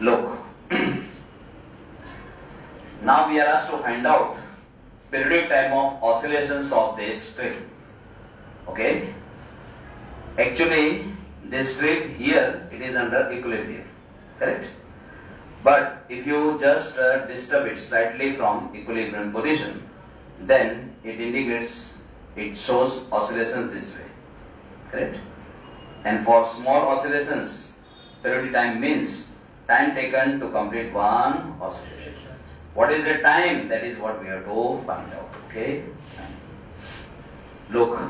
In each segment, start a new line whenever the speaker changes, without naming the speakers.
Look, now we are asked to find out periodic time of oscillations of this strip. Okay? Actually, this strip here, it is under equilibrium. Correct? But if you just disturb it slightly from equilibrium position, then it indicates, it shows oscillations this way. Correct? And for small oscillations, periodic time means time taken to complete one oscillation. What is the time? That is what we have to find out. Okay? Look,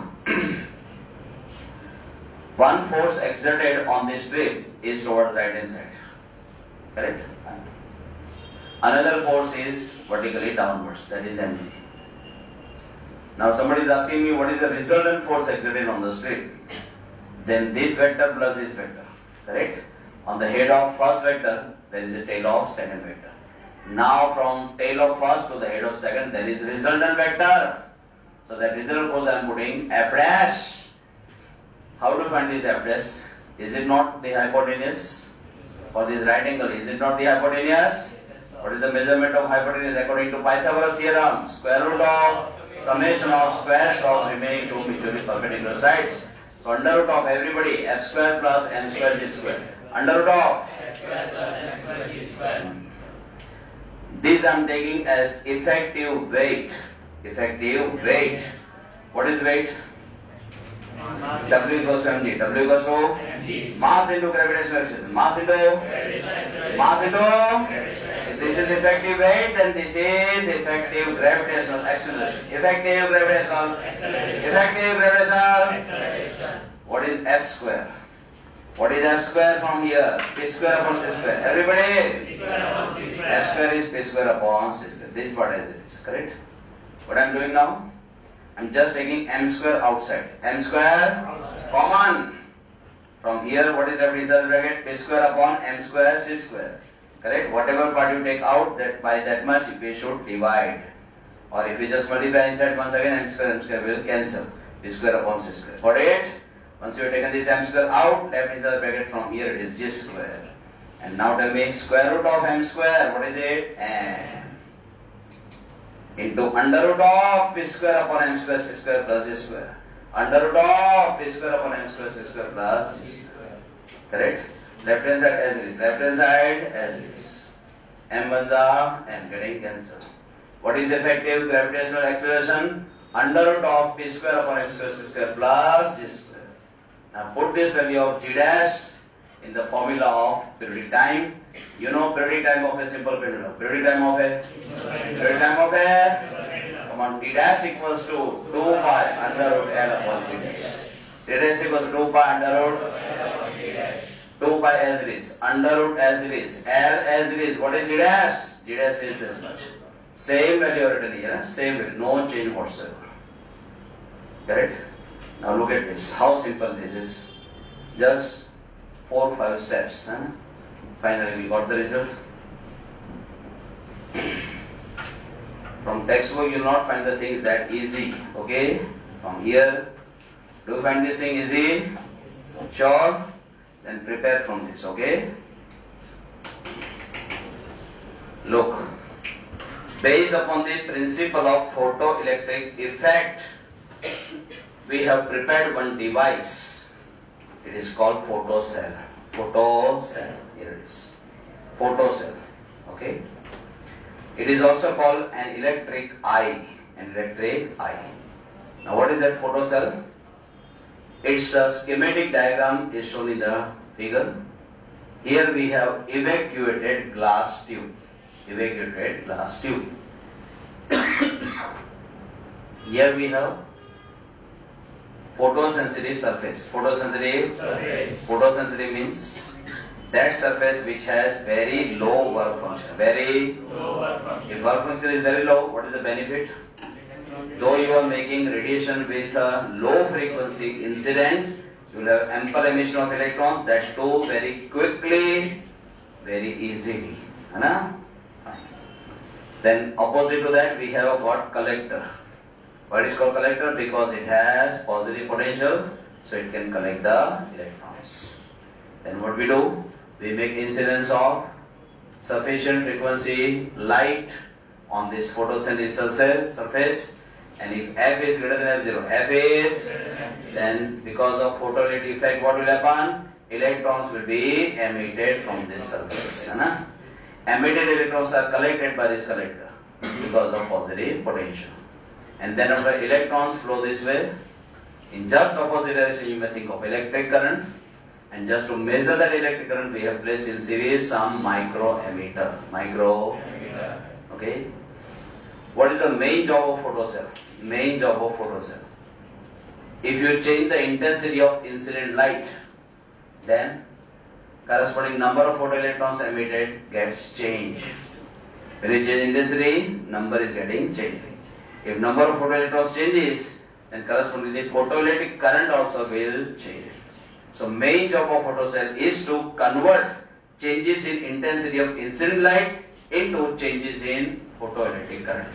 one force exerted on this strip is toward right hand side. Correct? Another force is vertically downwards, that is mg. Now somebody is asking me what is the resultant force exerted on the strip. Then this vector plus this vector. Correct? On the head of first vector, there is a tail of second vector. Now from tail of first to the head of second, there is resultant vector. So that resultant force I am putting f dash. How to find this f dash? Is it not the hypotenuse? For this right angle, is it not the hypotenuse? What is the measurement of hypotenuse according to Pythagoras theorem? Square root of summation of squares of remaining two mutually perpendicular sides. So under root of everybody, f square plus m square g square. Under root of f square plus m square g square. This I am taking as effective weight. Effective weight. What is weight? W equals to mg. W equals to mass into gravitational acceleration. Mass into mass into. If this is effective weight, then this is effective gravitational acceleration. Effective gravitational acceleration. Effective gravitational acceleration. What is f square? What is f square from here? P square upon c square. Everybody? F square is p square upon c square. This part as it is. Correct? What I am doing now? I am just taking m square outside. M square common. From here, what is left inside the bracket? P square upon m square c square. Correct? Whatever part you take out, that by that much we should divide. Or if we just multiply inside, once again m square will cancel. P square upon c square. Got it? Once you have taken this m square out, left inside the bracket from here it is g square. And now tell me square root of m square. What is it? M. Into under root of p square upon m square c square plus g square. Under root of p square upon m square c square plus g square. Correct? Left hand side as it is. Left hand side as it is. M ones are m getting cancelled. What is effective gravitational acceleration? Under root of p square upon m square c square plus g square. Now put this value of g dash in the formula of periodic time. You know periodic time of a simple pendulum. Periodic time of a periodic time of a come on, t dash equals to 2 pi under root L upon t dash. T dash equals to 2 pi under root 2 pi as it is, under root as it is, L as it is. What is g dash? G dash is this much. Same value written here, same value, no change whatsoever. Correct? Now look at this, how simple this is. Just 4-5 steps. Finally we got the result. From textbook you will not find the things that easy. Okay? From here, do you find this thing easy? Sure? Then prepare from this. Okay? Look, based upon the principle of photoelectric effect, we have prepared one device. It is called photocell. Photocell. Here it is. Photocell. Okay? It is also called an electric eye. An electric eye. Now what is that photocell? Its schematic diagram is shown in the figure. Here we have evacuated glass tube. Evacuated glass tube. Here we have photosensitive surface. Photosensitive surface. Photosensitive means that surface which has very low work function. Very low work function. If work function is very low, what is the benefit? Though you are making radiation with a low frequency incident, you will have ample emission of electrons, that too very quickly, very easily. Then opposite to that we have what? Collector. Why it is called collector? Because it has positive potential, so it can collect the electrons. Then what we do? We make incidence of sufficient frequency light on this photosynthetic surface, and if F is greater than F0, F is, then because of photoelectric effect, what will happen? Electrons will be emitted from this surface. Emitted electrons are collected by this collector because of positive potential. And then after electrons flow this way, in just opposite direction you may think of electric current. And just to measure that electric current, we have placed in series some micro emitter. Okay. What is the main job of photocell? Main job of photocell. If you change the intensity of incident light, then corresponding number of photoelectrons emitted gets changed. When you change intensity, number is getting changed. If number of photoelectrons changes, then correspondingly photoelectric current also will change. So main job of photocell is to convert changes in intensity of incident light into changes in photoelectric current.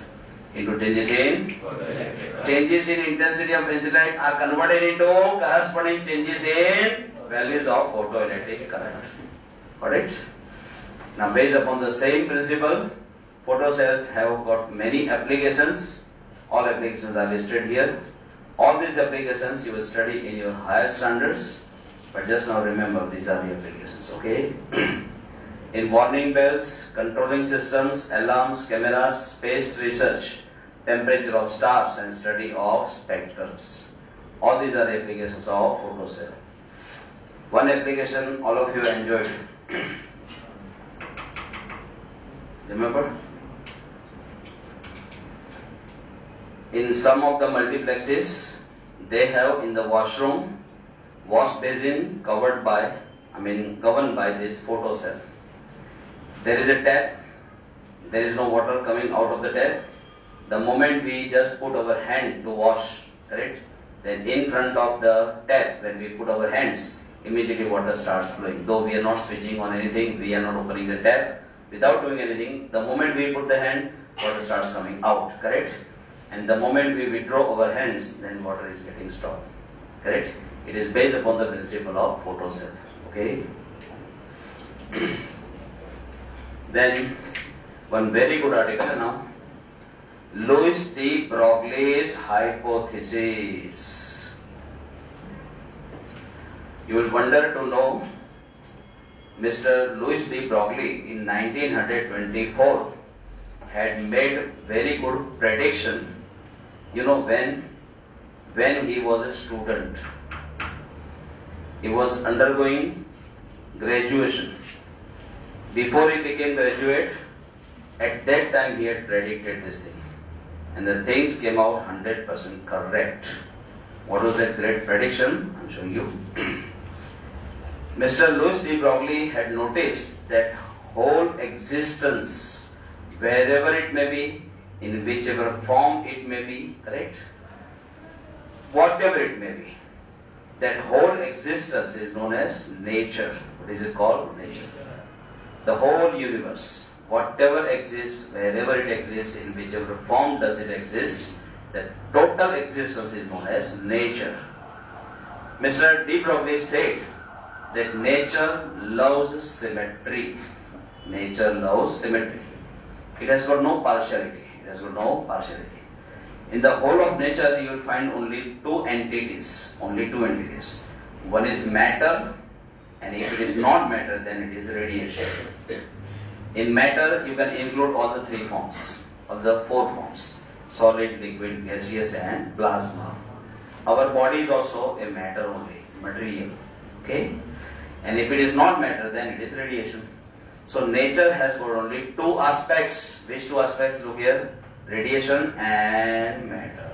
Changes in intensity of incident light are converted into corresponding changes in values of photoelectric current. Got it? Now based upon the same principle, photocells have got many applications. All applications are listed here. All these applications you will study in your higher standards, but just now remember these are the applications, okay? In warning bells, controlling systems, alarms, cameras, space research, temperature of stars and study of spectrums. All these are the applications of photocell. One application all of you enjoyed. Remember? In some of the multiplexes, they have in the washroom, wash basin governed by this photocell. There is a tap, there is no water coming out of the tap. The moment we just put our hand to wash, correct? Then in front of the tap, when we put our hands, immediately water starts flowing. Though we are not switching on anything, we are not opening the tap, without doing anything, the moment we put the hand, water starts coming out, correct? And the moment we withdraw our hands, then water is getting stopped, correct? It is based upon the principle of photocell, okay? Then, one very good article now. Louis de Broglie's hypothesis. You will wonder to know, Mr. Louis de Broglie in 1924 had made very good prediction. You know, when he was a student, he was undergoing graduation. Before he became graduate, at that time he had predicted this thing. And the things came out 100% correct. What was that great prediction? I'm showing you. Mr. Louis de Broglie had noticed that whole existence, wherever it may be, in whichever form it may be, correct? Whatever it may be, that whole existence is known as nature. What is it called? Nature. The whole universe, whatever exists, wherever it exists, in whichever form does it exist, the total existence is known as nature. Mr. de Broglie said that nature loves symmetry. Nature loves symmetry. It has got no partiality. It has got no partiality. In the whole of nature, you will find only two entities. Only two entities. One is matter, and if it is not matter, then it is radiation. In matter, you can include all the three forms, of the four forms: solid, liquid, gaseous, and plasma. Our body is also a matter only, material. Okay? And if it is not matter, then it is radiation. So nature has got only two aspects. Which two aspects? Look here: radiation and matter.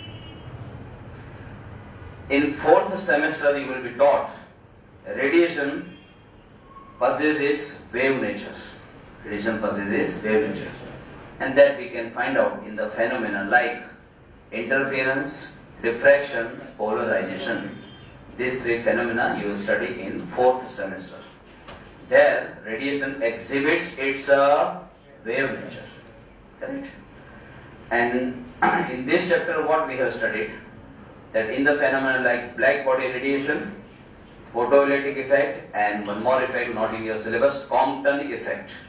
In fourth semester, you will be taught radiation possesses wave nature. Radiation possesses wave nature, and that we can find out in the phenomena like interference, diffraction, polarization. These three phenomena you will study in fourth semester. There, radiation exhibits its wave nature. Correct? And in this chapter, what we have studied, that in the phenomena like black body radiation, photoelectric effect, and one more effect not in your syllabus, Compton effect.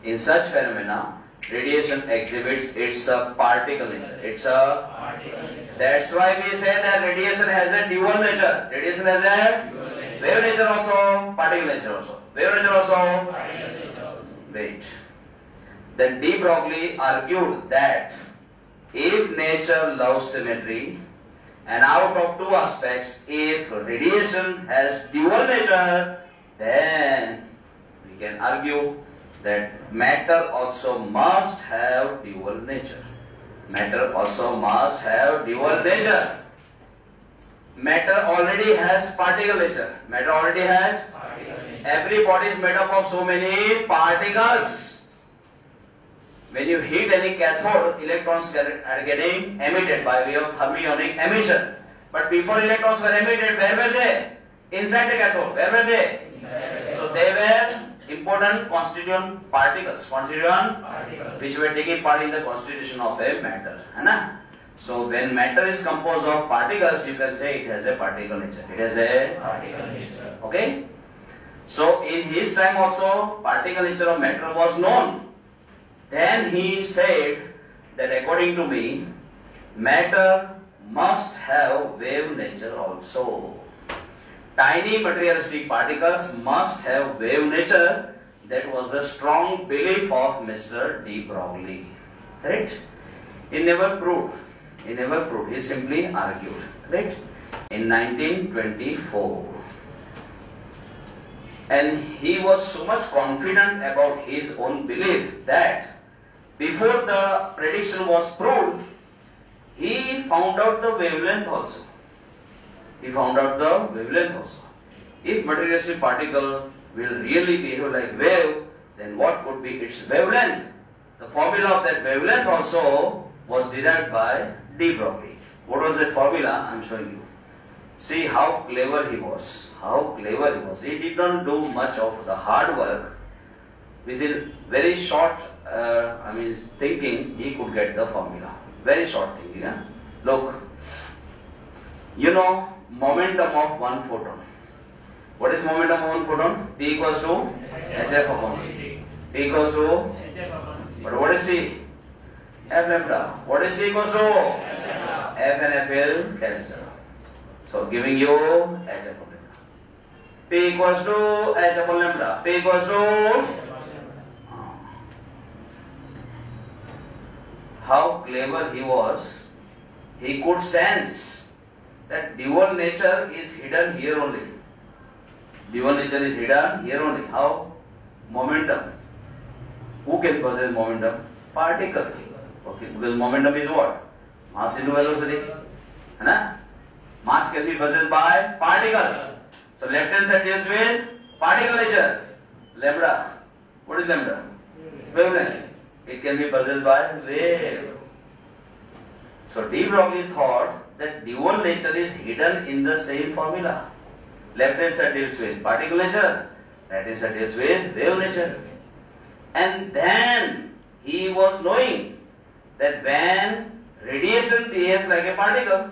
In such phenomena, radiation exhibits its particle nature. That's why we say that radiation has a dual nature. Radiation has a wave nature also, particle nature also. Wave nature also. Wait. Then de Broglie argued that if nature loves symmetry, and out of two aspects, if radiation has dual nature, then we can argue that matter also must have dual nature. Matter also must have dual nature. Matter already has particle nature. Matter already has. Every body is made up of so many particles. When you heat any cathode, electrons are getting emitted by way of thermionic emission. But before electrons were emitted, where were they? Inside the cathode. Where were they? So they were important constituent particles, which were taking part in the constitution of a matter. So when matter is composed of particles, you can say it has a particle nature. It has a particle nature. Okay? So in his time also, particle nature of matter was known. Then he said that according to me, matter must have wave nature also. Tiny materialistic particles must have wave nature. That was the strong belief of Mr. de Broglie. Right? He never proved. He simply argued. Right? In 1924. And he was so much confident about his own belief that before the prediction was proved, he found out the wavelength also. If materialistic particle will really behave like wave, then what could be its wavelength? The formula of that wavelength also was derived by de Broglie. What was that formula? I am showing you. See how clever he was. He did not do much of the hard work. Within very short thinking, he could get the formula. Very short thinking. Look, you know momentum of one photon. What is momentum of one photon? P equals to hf upon c. P equals to, but what is c? F lambda. What is c equals to? F and F will cancel. So giving you h upon lambda. P equals to h upon lambda. P equals to. How clever he was. He could sense that dual nature is hidden here only. How? Momentum. Who can possess momentum? Particle. Okay, because momentum is what? Mass into velocity. Mass can be possessed by particle. So left hand side deals with particle nature. Lambda. What is lambda? Wavelength. It can be possessed by wave. So de Broglie thought that dual nature is hidden in the same formula. Left hand side deals with particle nature, right hand side deals with wave nature. And then he was knowing that when radiation behaves like a particle,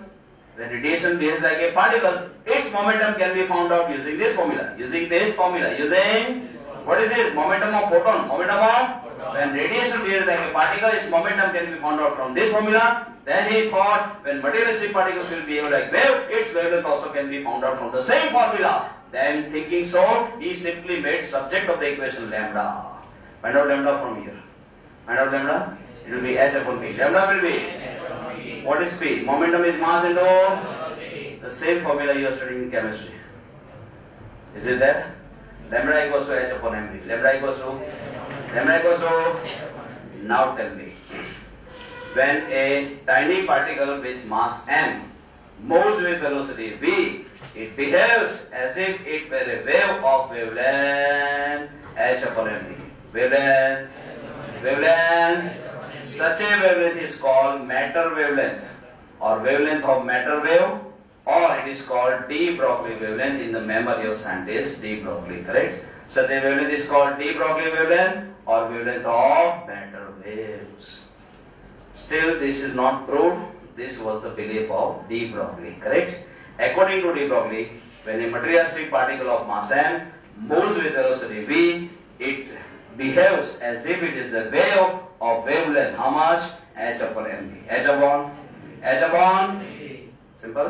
its momentum can be found out using this formula. Using what is this? Momentum of photon. When radiation behaves like a particle, its momentum can be found out from this formula. Then he thought when materialistic particles will behave like wave, its wavelength also can be found out from the same formula. Then thinking so, he simply made subject of the equation lambda. Find out lambda from here. It will be h upon p. Lambda will be, what is p? Momentum is mass into the same formula you are studying in chemistry. Is it there? Lambda equals to h upon mv. Lambda equals to. Now tell me, when a tiny particle with mass m moves with velocity v, it behaves as if it were a wave of wavelength h upon mv. Wavelength. Such a wavelength is called matter wavelength, or wavelength of matter wave, or it is called de Broglie wavelength in the memory of scientist de Broglie. Correct? Such a wavelength is called de Broglie wavelength or wavelength of matter waves. Still, this is not proved. This was the belief of de Broglie. Correct? According to de Broglie, when a materialistic particle of mass m moves with velocity v, it behaves as if it is a wave of wavelength. How much? H upon mv. H upon simple.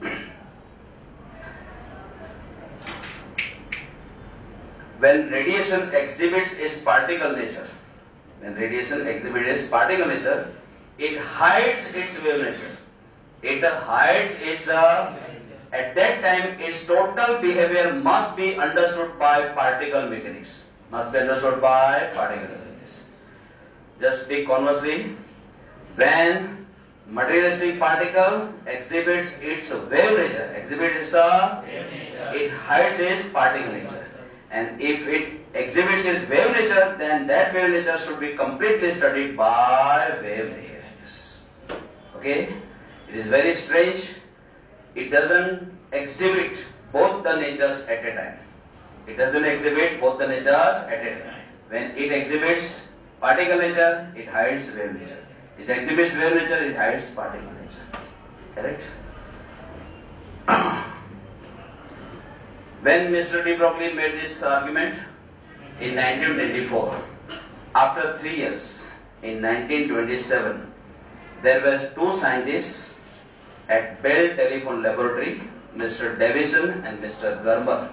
When radiation exhibits its particle nature, it hides its wave nature. It hides its at that time its total behavior must be understood by particle mechanics. Just speak conversely. When materialistic particle exhibits its wave nature, it hides its particle nature. And if it exhibits its wave nature, then that wave nature should be completely studied by wave mechanics. Okay? It is very strange. It doesn't exhibit both the natures at a time. When it exhibits particle nature, it hides wave nature. It exhibits wave nature, it hides particle nature. Correct? When Mr. de Broglie made this argument in 1924, after 3 years, in 1927, there were two scientists at Bell Telephone Laboratory, Mr. Davison and Mr. Germer.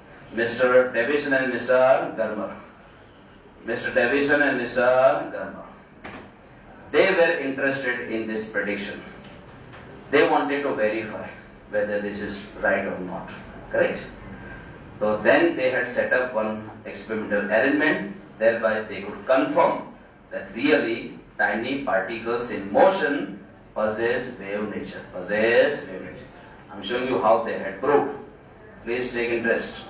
They were interested in this prediction. They wanted to verify whether this is right or not. Correct? So then they had set up one experimental arrangement, thereby they could confirm that really tiny particles in motion possess wave nature. I'm showing you how they had proved. Please take interest.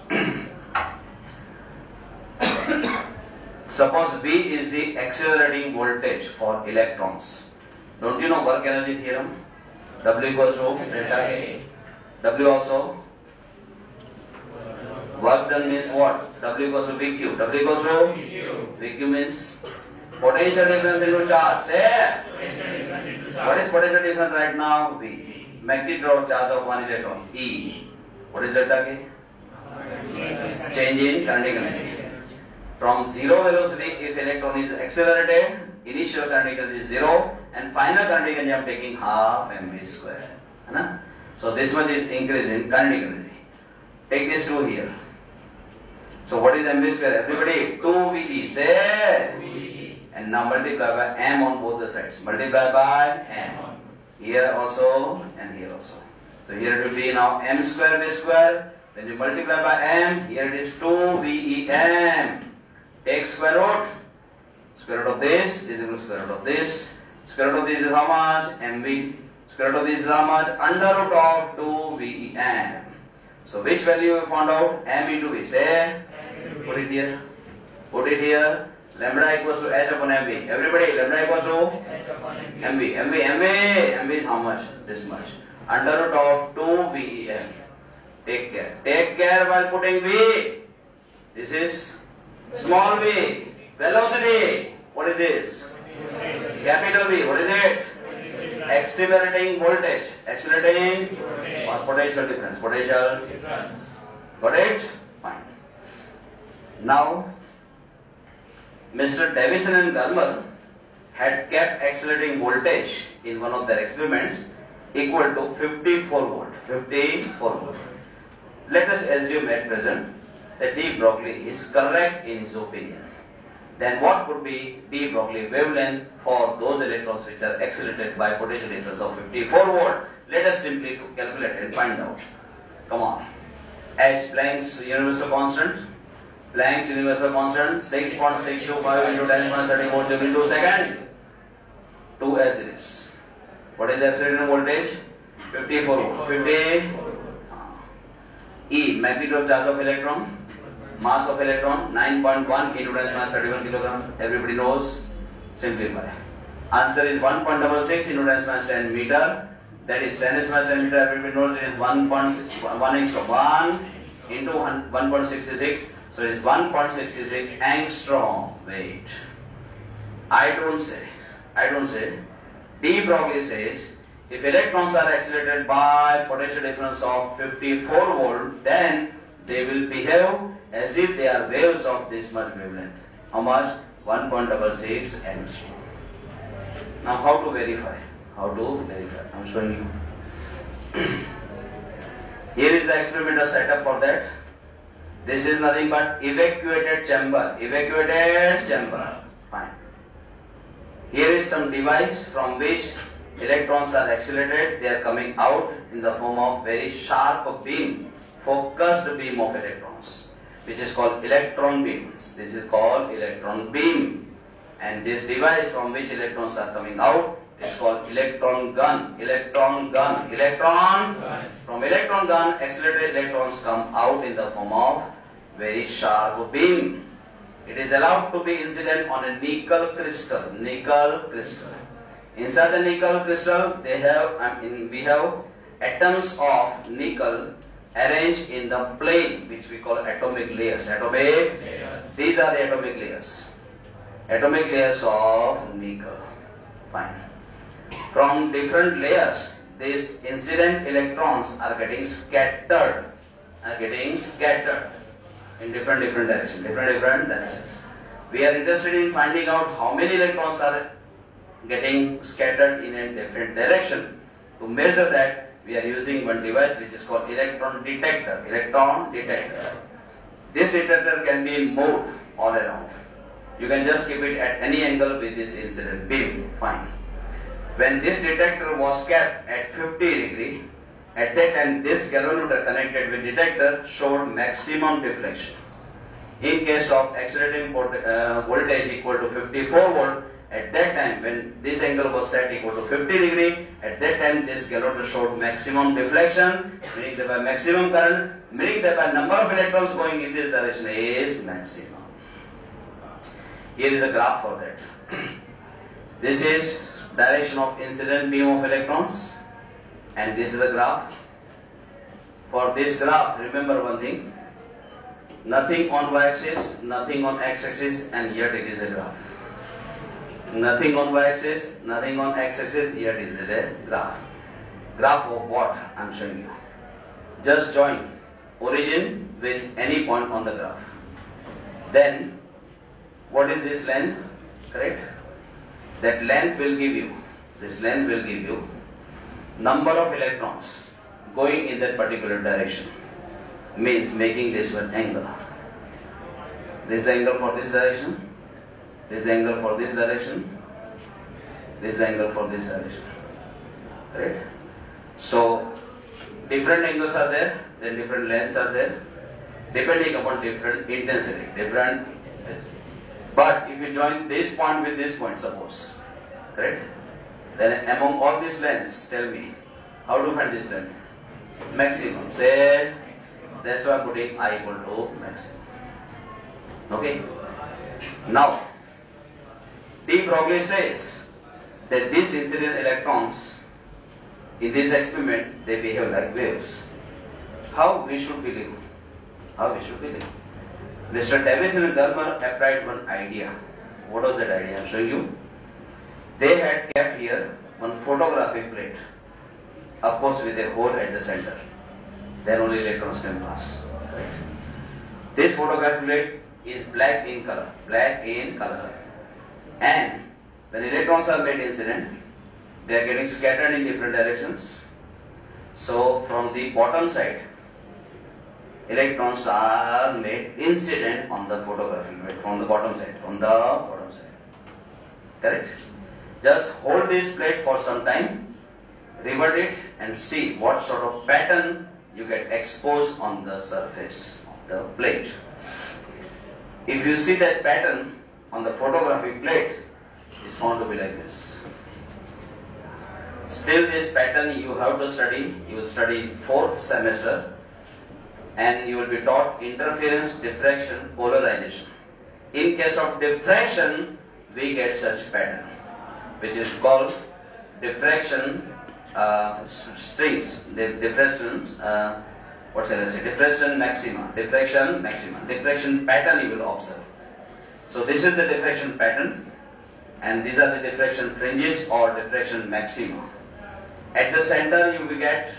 Suppose V is the accelerating voltage for electrons. Don't you know work energy theorem? W equals to delta K. W also. Work done means what? W equals to VQ. VQ means potential difference into charge. Say. What is potential difference right now? V. Magnitude of charge of one electron. E. What is delta K? Change in kinetic energy. From zero velocity, if electron is accelerated, initial kinetic energy is 0 and final kinetic energy I am taking half mv square. So this much is increase in kinetic energy. Take this 2 here. So what is mv square? Everybody, 2ve. Say. And now multiply by m on both the sides. Multiply by m. Here also and here also. So here it will be now m square v square. When you multiply by m, here it is 2vem. Take square root. Square root of this is equal to square root of this. Square root of this is how much? mv. Square root of this is how much? Under root of 2vem. So which value we found out? M into v. Say. Put it here. Lambda equals to h upon mv. Everybody, lambda equals to mv. mv is how much? This much. Under root of 2vem. Take care. Take care while putting v. This is small v. Velocity. What is this? Capital V. What is it? Accelerating voltage. Accelerating or potential difference. Got it? Fine. Now, Mr. Davison and Germer had kept accelerating voltage in one of their experiments equal to 54 volt. 54 volt. Let us assume at present that de Broglie is correct in his opinion. Then what could be de Broglie wavelength for those electrons which are accelerated by potential difference of 54 volt? Let us simply calculate and find out. Come on. H, Planck's universal constant. 6.625 into 10 30 volt joule into second. 2 as it is. What is the accelerating voltage? 54 volt. 50. E, magnitude of charge of electron. Mass of electron 9.1 into 10 31 kilogram. Everybody knows. Simplify. Answer is 1.66 into 10 meter. That is 10 meter. Everybody knows it is 1.1 into 1.66. So it is 1.66 angstrom weight. I don't say. De Broglie says if electrons are accelerated by potential difference of 54 volt, then they will behave as if they are waves of this much wavelength. How much? 1.66 mg. Now how to verify? I'm showing you. Here is the experimental setup for that. This is nothing but evacuated chamber. Fine. Here is some device from which electrons are accelerated. They are coming out in the form of very sharp beam, focused beam of electrons, which is called electron beams. This is called electron beam. And this device from which electrons are coming out is called electron gun. From electron gun, accelerated electrons come out in the form of very sharp beam. It is allowed to be incident on a nickel crystal. Inside the nickel crystal, we have atoms of nickel arranged in the plane, which we call atomic layers. These are the atomic layers. Atomic layers of nickel. Fine. From different layers, these incident electrons are getting scattered in different directions. We are interested in finding out how many electrons are getting scattered in a different direction. To measure that, we are using one device which is called electron detector. This detector can be moved all around. You can just keep it at any angle with this incident beam. Fine. When this detector was kept at 50 degree, at that time this galvanometer connected with detector showed maximum deflection. In case of accelerating voltage equal to 54 volt, at that time when this angle was set equal to 50 degree, at that time this galvanometer showed maximum deflection, meaning that by maximum current, meaning that by number of electrons going in this direction is maximum. Here is a graph for that. This is direction of incident beam of electrons, and this is the graph. For this graph, remember one thing: nothing on y-axis, nothing on x-axis, and yet it is a graph. Nothing on y-axis, nothing on x-axis, yet it is a graph. Graph of what? I am showing you. Just join origin with any point on the graph. Then, what is this length? Correct? That length will give you, number of electrons going in that particular direction, means making this one angle. This is the angle for this direction, this is the angle for this direction, this is the angle for this direction. Correct? So, different angles are there, then different lengths are there, depending upon different intensity, But if you join this point with this point, suppose, correct? Then among all these lengths, tell me, how to find this length? Maximum. Say, that's why I'm putting I equal to maximum. Okay? Now, de Broglie says that these incident electrons in this experiment, they behave like waves. How we should believe? Mr. Davis and Garmer applied one idea. What was that idea? I am showing you. They had kept here one photographic plate, of course with a hole at the center. Then only electrons can pass. Right? This photographic plate is black in color. And when electrons are made incident, they are getting scattered in different directions. So from the bottom side, electrons are made incident on the photographic plate from the bottom side. Correct? Just hold this plate for some time, revert it and see what sort of pattern you get exposed on the surface of the plate. If you see that pattern on the photographic plate, it's found to be like this. Still this pattern you have to study. You will study 4th semester. And you will be taught interference, diffraction, polarization. In case of diffraction, we get such pattern, which is called diffraction strings. Diffraction maxima. Diffraction pattern you will observe. So this is the diffraction pattern, and these are the diffraction fringes or diffraction maxima. At the center you will get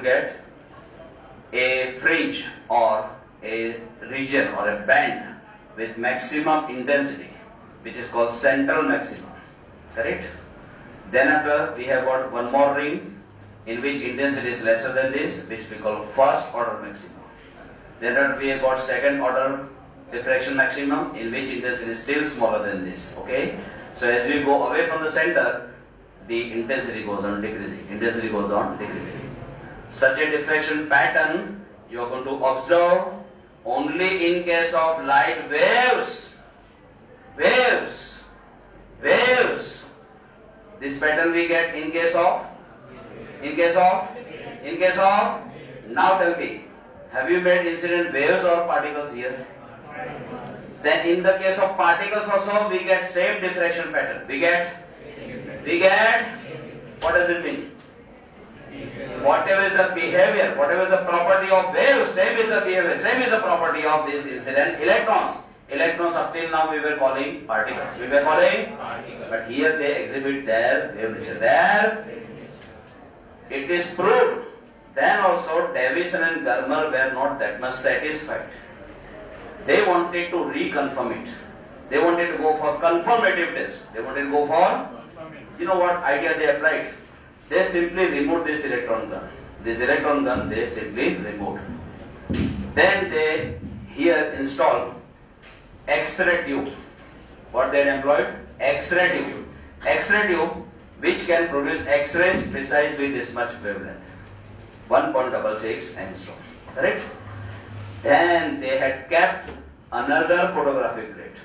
a fringe or a region or a band with maximum intensity, which is called central maximum. Correct? Then after we have got one more ring in which intensity is lesser than this, which we call first order maximum. Then after we have got second order diffraction maximum in which intensity is still smaller than this. Okay? So as we go away from the center, the intensity goes on decreasing. Intensity goes on decreasing. Such a diffraction pattern you are going to observe only in case of light waves. Waves. Waves. This pattern we get in case of. Now tell me, have you made incident waves or particles here? Then in the case of particles also we get same diffraction pattern. We get, what does it mean? Whatever is the behavior, whatever is the property of waves, same is the behavior, same is the property of this incident electrons. Electrons up till now we were calling particles. But here they exhibit their wave nature. There it is proved. Then also Davison and Germer were not that much satisfied. They wanted to reconfirm it. They wanted to go for confirmative test. They wanted to go for, you know what idea they applied? They simply removed this electron gun. This electron gun they simply removed. Then they here installed X-ray tube. What they employed? X-ray tube. X-ray tube which can produce X-rays precisely this much wavelength. 1.66 angstrom. Correct? Then they had kept another photographic plate.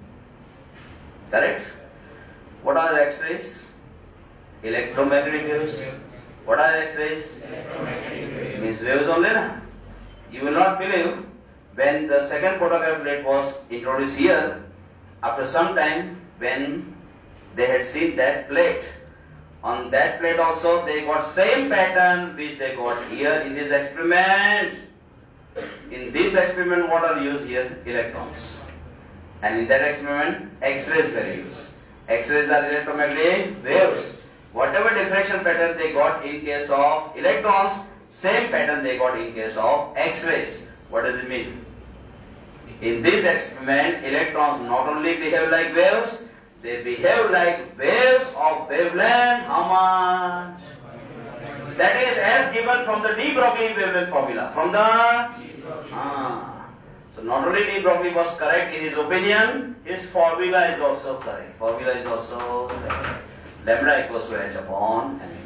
Correct? What are the X-rays? Electromagnetic waves. What are the X-rays? Means waves only, na? You will not believe, when the second photographic plate was introduced here, after some time when they had seen that plate, on that plate also they got same pattern which they got here in this experiment. In this experiment what are used here? Electrons. And in that experiment X-rays were used. X-rays are electromagnetic waves. Whatever diffraction pattern they got in case of electrons, same pattern they got in case of X-rays. What does it mean? In this experiment, electrons not only behave like waves, they behave like waves of wavelength. How much? That is as given from the de Broglie wavelength formula. From the so not only de Broglie was correct in his opinion, his formula is also correct. Formula is also correct. Lambda equals to h upon m.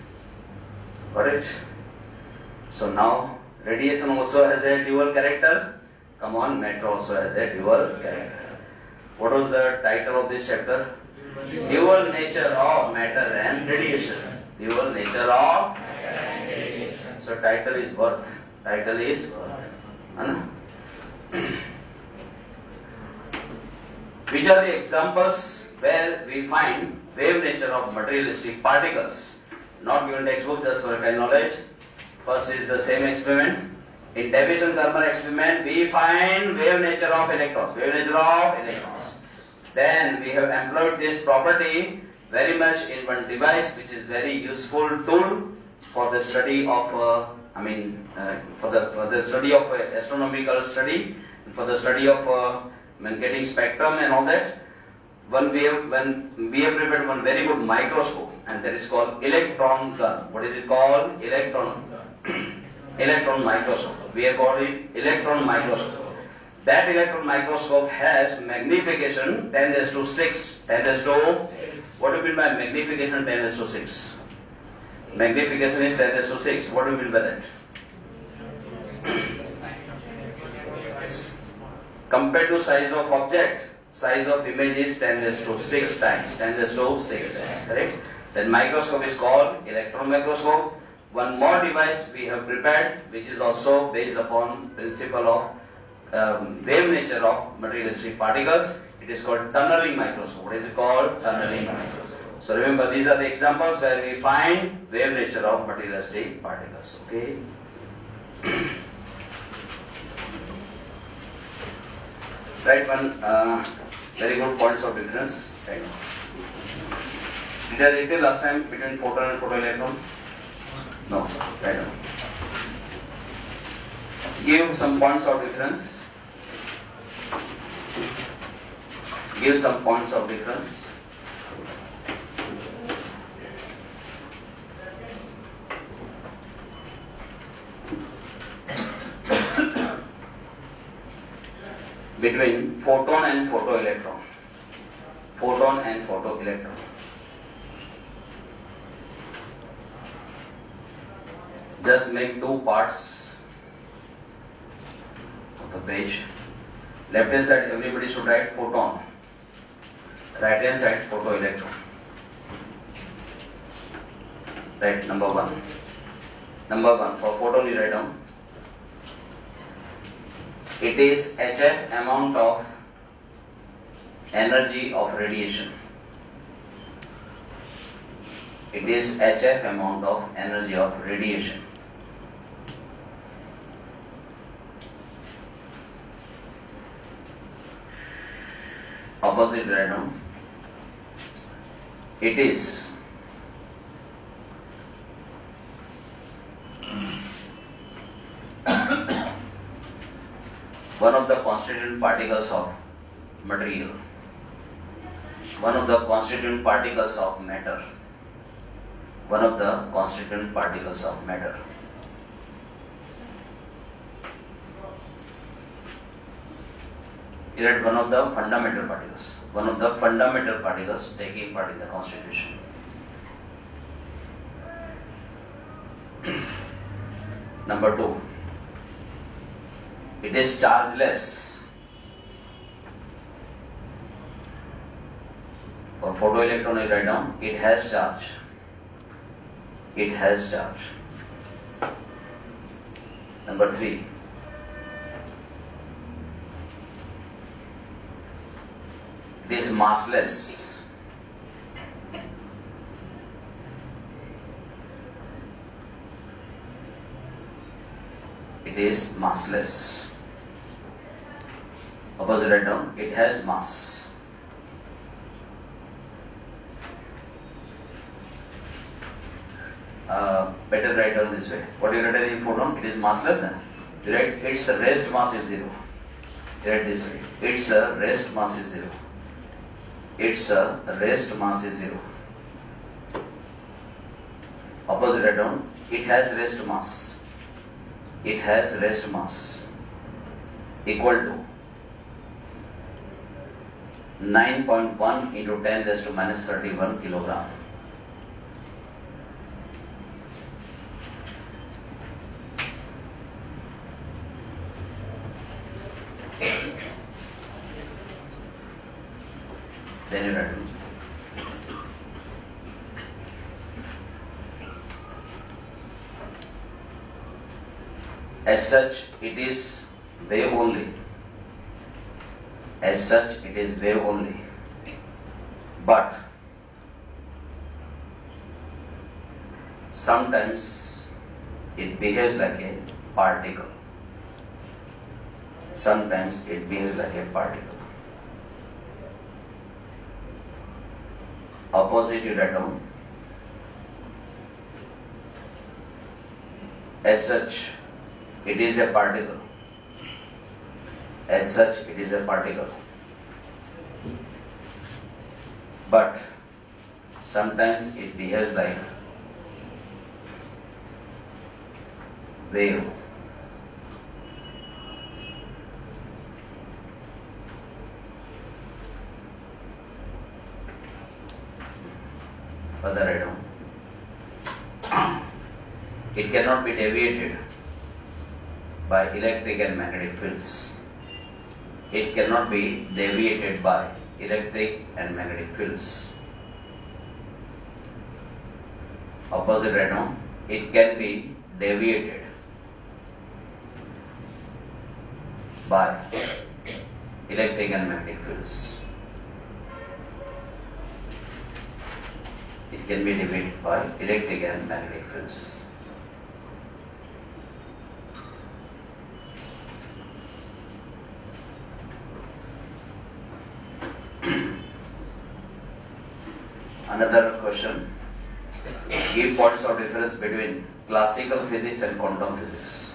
Got it? So now radiation also has a dual character. Come on, matter also has a dual character. What was the title of this chapter? Dual nature of matter and radiation. Dual nature of matter and radiation. So title is worth. Title is worth. Which are the examples where we find wave nature of materialistic particles? Not given textbook, just for kind knowledge. First is the same experiment. In Davison-Germer experiment, we find wave nature of electrons. Wave nature of electrons. Then we have employed this property very much in one device, which is very useful tool for the study of, for the study of astronomical study, for the study of getting spectrum and all that. We have prepared one very good microscope, and that is called electron gun. What is it called? Electron microscope. We have called it electron microscope. That electron microscope has magnification 10 raised to 6. 10 raised to, what do you mean by magnification 10 raised to 6? Magnification is 10 raised to 6. What do you mean by that? Compared to size of object, size of image is 10 raised to 6 times. 10 raised to 6 times, correct? Then microscope is called electron microscope. One more device we have prepared, which is also based upon principle of wave nature of materialistic particles. It is called tunneling microscope. What is it called? Tunneling microscope. So remember, these are the examples where we find wave nature of materialistic particles. Okay. Write one very good points of difference. Right. Did I write last time between photon and photoelectron? No. Right now. Give some points of difference. Give some points of difference. Between photon and photoelectron. Photon and photoelectron. Just make two parts of the page. Left hand side everybody should write photon. Right hand side photoelectron. Right, number one. Number one, for photon you write down. It is HF amount of energy of radiation. It is HF amount of energy of radiation. Opposite write down. It is one of the constituent particles of material, one of the constituent particles of matter, one of the constituent particles of matter. Here at one of the fundamental particles taking part in the constitution. Number two, it is chargeless. For photoelectron you write down, it has charge. It has charge. Number three, it is massless. It is massless. Opposite write down, it has mass. Better write down this way. What you write in photon? It is massless. You write its rest mass is zero. You write this way. Its rest mass is zero. Its rest mass is zero. Opposite write down, it has rest mass. It has rest mass equal to 9.1 into 10 raised to minus 31 kilogram. Then you write. As such, it is wave only. As such, it is wave only. But sometimes it behaves like a particle. Sometimes it behaves like a particle. Opposite you write down. As such, it is a particle. As such, it is a particle. But sometimes it behaves like wave. Further write down. It cannot be deviated by electric and magnetic fields. It cannot be deviated by electric and magnetic fields. Opposite write down. It can be deviated by electric and magnetic fields. It can be deviated by electric and magnetic fields. Another question. Give points of difference between classical physics and quantum physics.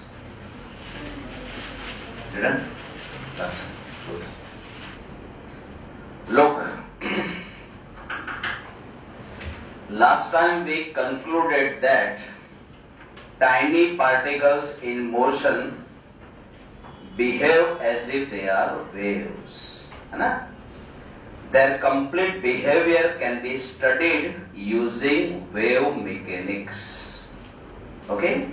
Didn't? Last. Good. Look, last time we concluded that tiny particles in motion behave as if they are waves. Their complete behavior can be studied using wave mechanics. Okay?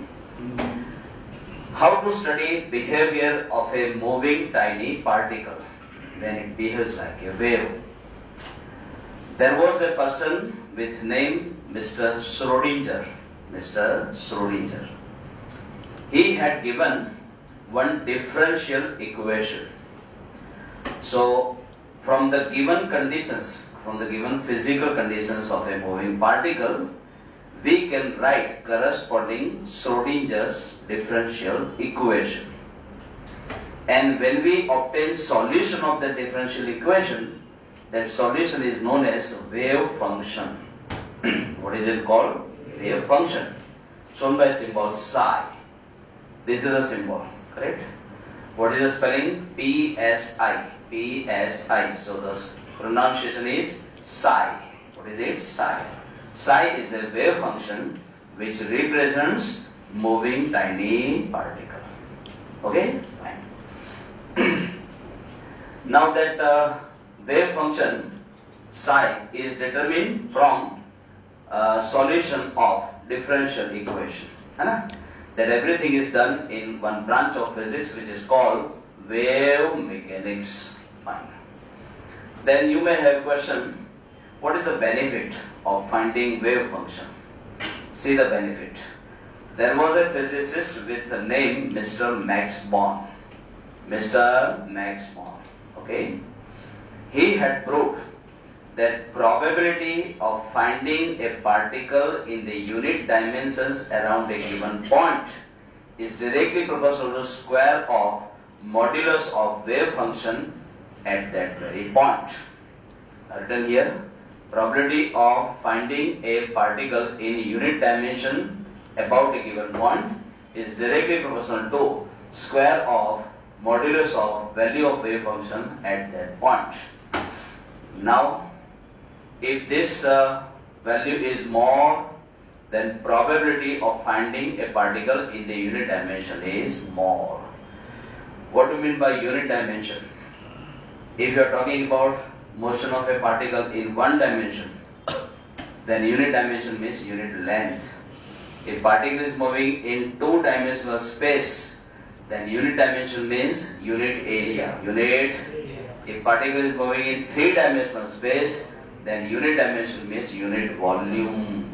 How to study behavior of a moving tiny particle when it behaves like a wave? There was a person with name Mr. Schrödinger. Mr. Schrödinger. He had given one differential equation. So, from the given conditions, from the given physical conditions of a moving particle, we can write corresponding Schrödinger's differential equation. And when we obtain solution of the differential equation, that solution is known as wave function. What is it called? Wave function. Shown by symbol psi. This is the symbol, correct? What is the spelling? P-S-I. P-S-I. So the pronunciation is psi. What is it? Psi. Psi is a wave function which represents moving tiny particle. Okay? Fine. Now that wave function psi is determined from solution of differential equation. That everything is done in one branch of physics which is called wave mechanics. Fine. Then you may have a question, what is the benefit of finding wave function? See the benefit. There was a physicist with the name Mr. Max Born. Mr. Max Born. Okay? He had proved that probability of finding a particle in the unit dimensions around a given point is directly proportional to square of modulus of wave function at that very point. Written here, probability of finding a particle in unit dimension about a given point is directly proportional to square of modulus of value of wave function at that point. Now, if this value is more, then probability of finding a particle in the unit dimension is more. What do you mean by unit dimension? If you are talking about motion of a particle in one dimension, then unit dimension means unit length. If particle is moving in two-dimensional space, then unit dimension means unit area. If particle is moving in three-dimensional space, then unit dimension means unit volume.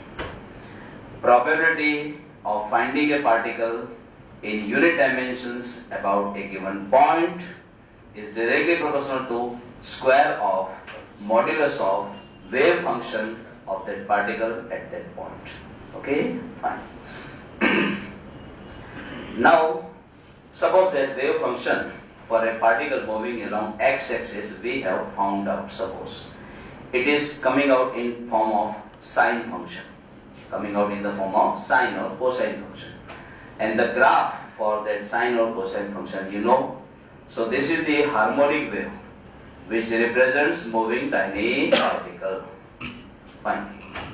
Probability of finding a particle in unit dimensions about a given point is directly proportional to square of modulus of wave function of that particle at that point. Okay? Fine. Now, suppose that wave function for a particle moving along x-axis we have found out. Suppose it is coming out in form of sine function, coming out in the form of sine or cosine function, and the graph for that sine or cosine function you know. So this is the harmonic wave which represents moving tiny particle. Fine.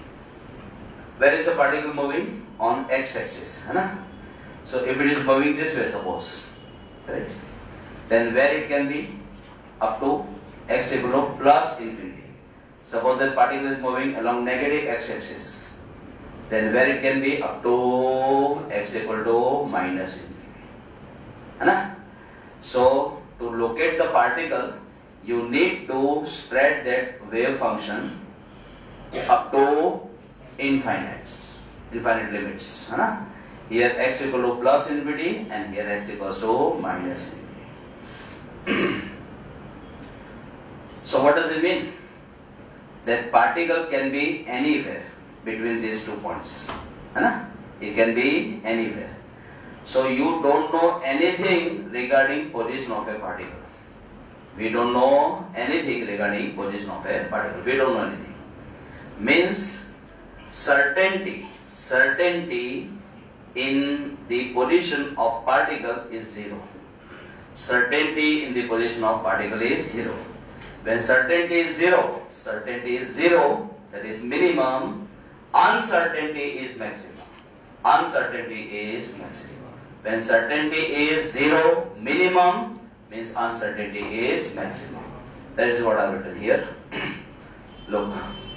Where is the particle moving? On x-axis. So if it is moving this way, suppose, correct? Then where it can be? Up to x equal to plus infinity. Suppose that particle is moving along negative x-axis, then where it can be? Up to x equal to minus infinity. So to locate the particle, you need to spread that wave function up to infinite limits. Here x equal to plus infinity and here x equals to minus infinity. So what does it mean? That particle can be anywhere between these 2 points. It can be anywhere. So you don't know anything regarding position of a particle. We don't know anything regarding position of a particle. We don't know anything. Means certainty in the position of particle is 0. Certainty in the position of particle is 0. When certainty is zero, that is minimum, uncertainty is maximum. Uncertainty is maximum. When certainty is zero, minimum, means uncertainty is maximum. That is what I have written here. Look.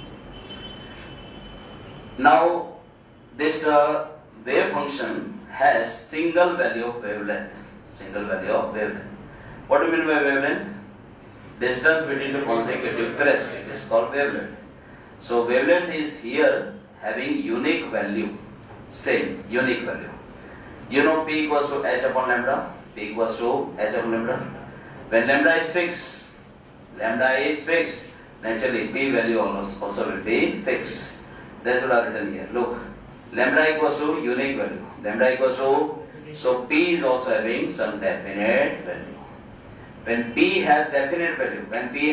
Now, this wave function has single value of wavelength. Single value of wavelength. What do you mean by wavelength? Distance between the consecutive crest. It is called wavelength. So, wavelength is here having unique value. Same, unique value. You know P equals to h upon lambda. P equals to h upon lambda. When lambda is fixed, naturally P value also will be fixed. That's what I have written here. Look, lambda equals to unique value. Lambda equals to, so P is also having some definite value. When P has definite value,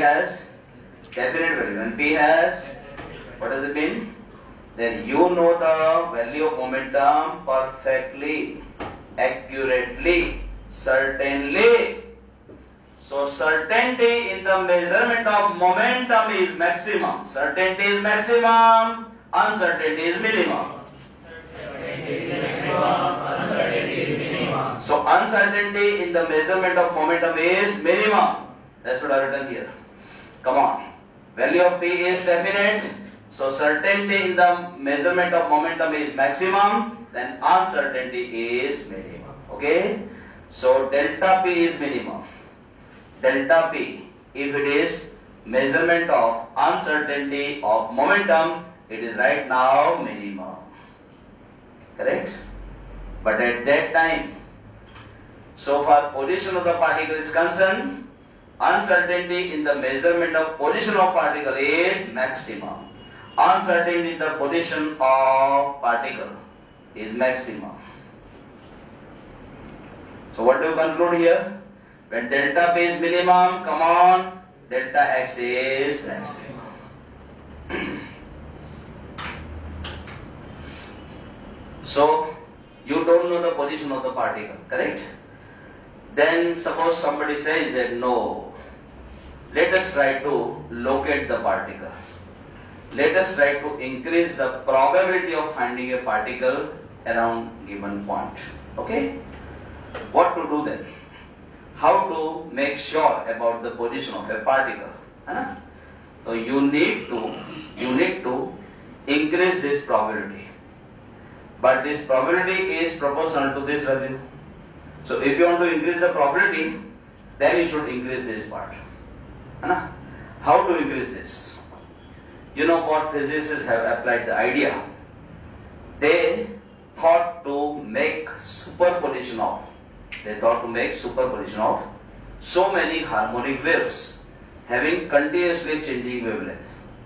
what does it mean? Then you know the value of momentum perfectly, accurately, certainly. So certainty in the measurement of momentum is maximum. Certainty is maximum, uncertainty is minimum. So uncertainty in the measurement of momentum is minimum. That's what I have written here. Come on. Value of P is definite. So certainty in the measurement of momentum is maximum. Then uncertainty is minimum. Okay. So delta P is minimum. Delta P, if it is measurement of uncertainty of momentum, it is right now minimum. Correct? But at that time, so far position of the particle is concerned, uncertainty in the measurement of position of particle is maximum. Uncertainty in the position of particle is maximum. So what do you conclude here? When delta P is minimum, come on, delta X is maximum. So you don't know the position of the particle, correct? Then suppose somebody says that no, let us try to locate the particle. Let us try to increase the probability of finding a particle around given point. Okay? What to do then? How to make sure about the position of a particle? So you need to increase this probability. But this probability is proportional to this value. So if you want to increase the probability, then you should increase this part. How to increase this? You know what physicists have applied the idea? They thought to make superposition of so many harmonic waves having continuously changing wavelength.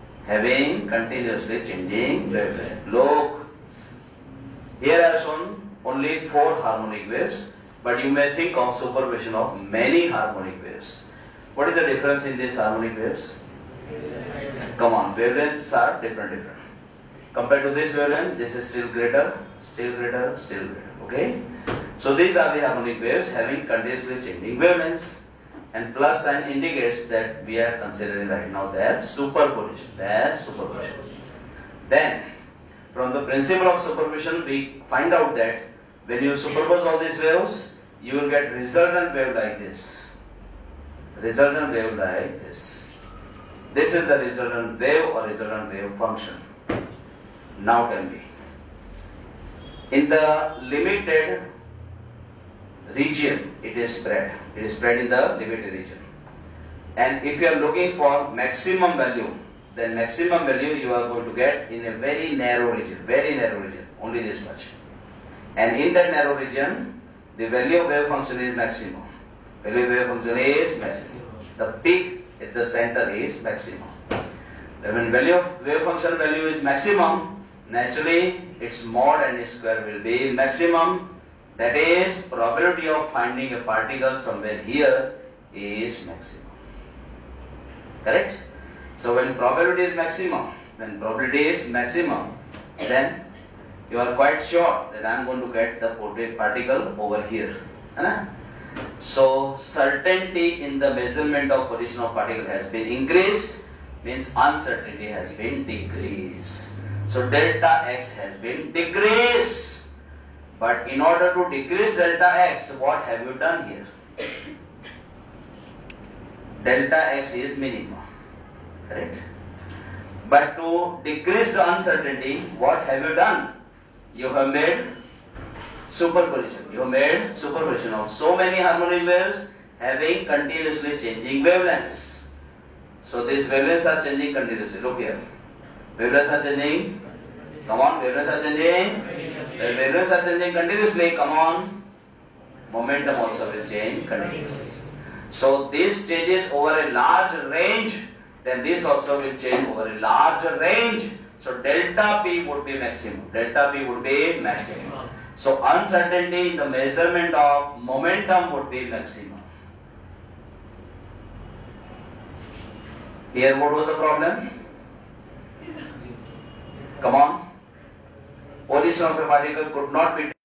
Look, here I have shown only 4 harmonic waves, but you may think of superposition of many harmonic waves. What is the difference in these harmonic waves? Come on, wavelengths are different. Compared to this wavelength, this is still greater. Okay? So these are the harmonic waves having continuously changing wavelengths, and plus sign indicates that we are considering right now their superposition. Then, from the principle of superposition, we find out that when you superpose all these waves, you will get resultant wave like this. This is the resultant wave or resultant wave function. Now tell me, in the limited region, it is spread in the limited region. And if you are looking for maximum value, then maximum value you are going to get in a very narrow region, only this much. And in that narrow region, the value of wave function is maximum. The peak at the center is maximum. When value of wave function value is maximum, naturally its mod and its square will be maximum. That is, probability of finding a particle somewhere here is maximum. Correct? So when probability is maximum, then you are quite sure that I am going to get the particle over here. So certainty in the measurement of position of particle has been increased, means uncertainty has been decreased. So delta x has been decreased. But in order to decrease delta x, what have you done here? Delta x is minimum, correct? But to decrease the uncertainty, what have you done? You have made superposition. You have made superposition of so many harmonic waves having continuously changing wavelengths. So these wavelengths are changing continuously. Look here. Wavelengths are changing. Come on, wavelengths are changing. When wavelengths are changing continuously, come on. Momentum also will change continuously. So this changes over a large range, then this also will change over a larger range. So delta P would be maximum. Delta P would be maximum. So uncertainty in the measurement of momentum would be maximum. Here what was the problem? Come on. Position of a particle could not be